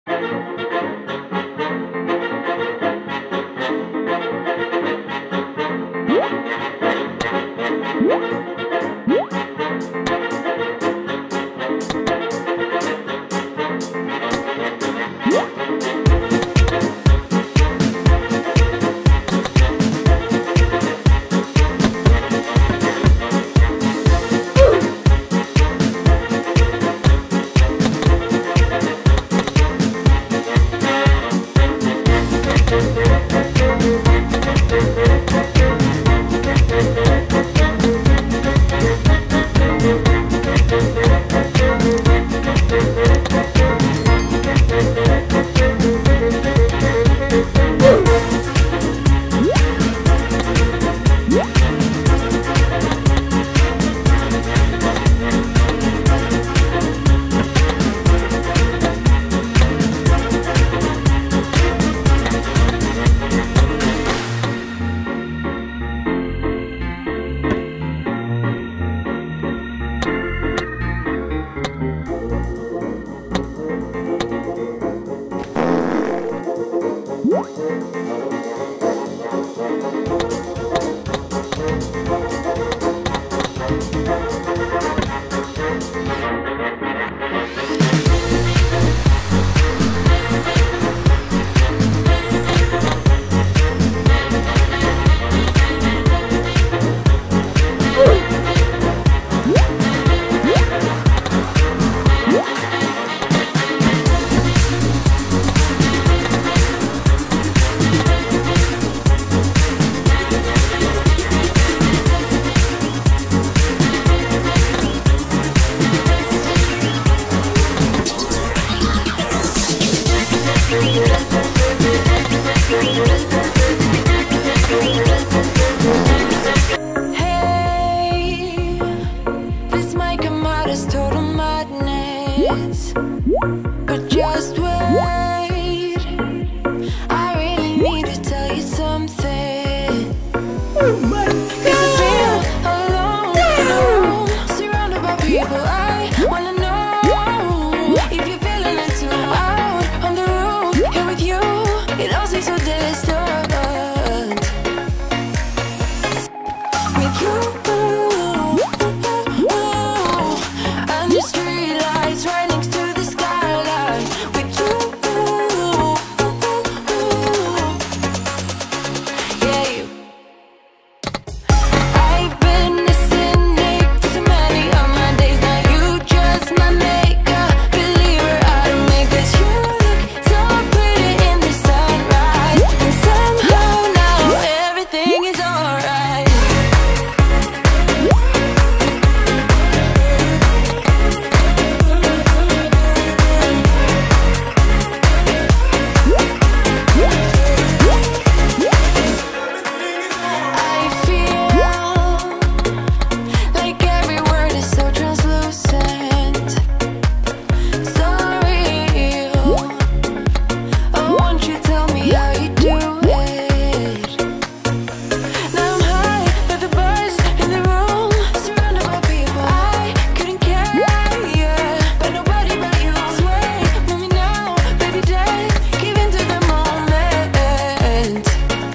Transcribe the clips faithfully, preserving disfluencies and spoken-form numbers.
But just wait, I really need to tell you something. Cause I feel alone in a room, surrounded by people. I wanna know if you're feeling it too. Out on the roof, here with you, it all seems so distant. With you under streetlights, right next to the skyline. With you, yeah, you. I've been listening for so many of my days. Now you just my makeup believer out of me. 'Cause you look so pretty in the sunrise, and somehow now everything is alright. I feel like every word is so translucent, so real. Oh, won't you tell me how you do it? Now I'm high, but the buzz in the room, surrounded by people. I couldn't care, but nobody but you. Sway, move me now, baby, dance, give into the moment.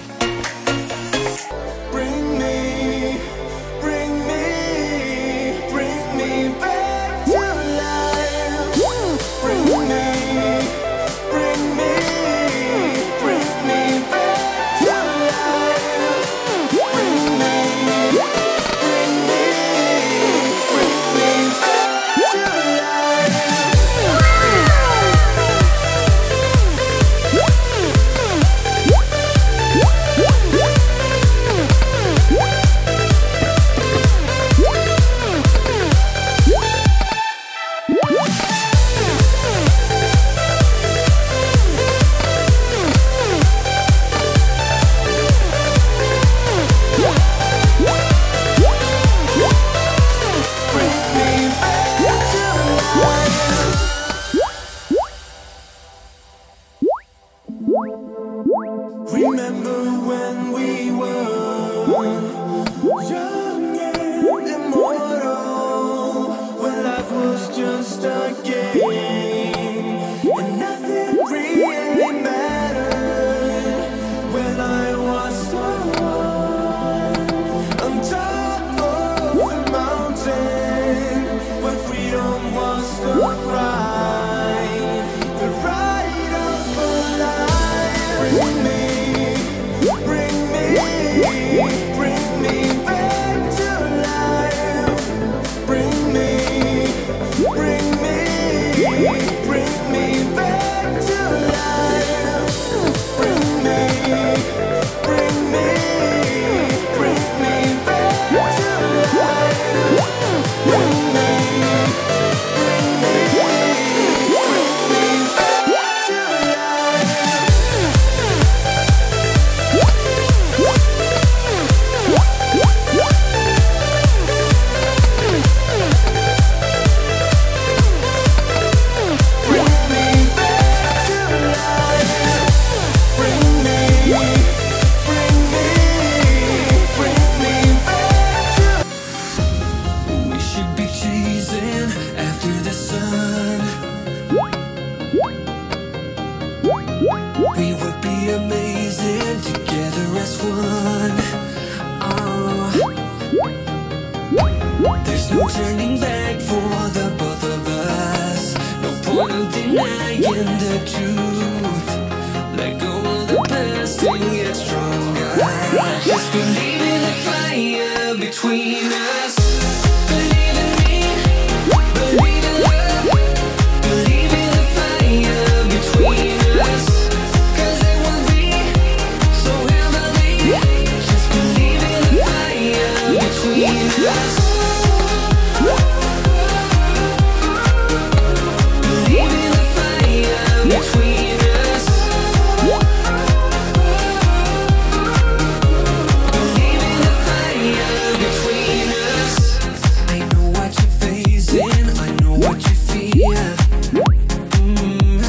Bring me, bring me, bring me back to life. Bring me, bring me, bring me back to life. Bring me, bring me, bring me back to life. Remember when we were young and immortal, when life was just a game and nothing we would be amazing together as one. Oh, there's no turning back for the both of us. No point of denying the truth. Let go of the past and get stronger. Just believe in the fire between us. Believe in me, believe in love. Believe in the fire between us. Cause it will be so heavenly. Just believe in the fire between us. Believe in the fire between us. Believe in the fire between us. I know what you're facing, I know what you fear. Mm.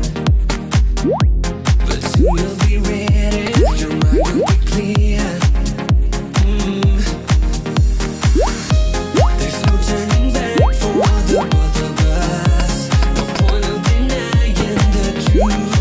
But soon you'll be ready, your mind will be clear. Mm. There's no turning back for the both of us. No point of denying the truth.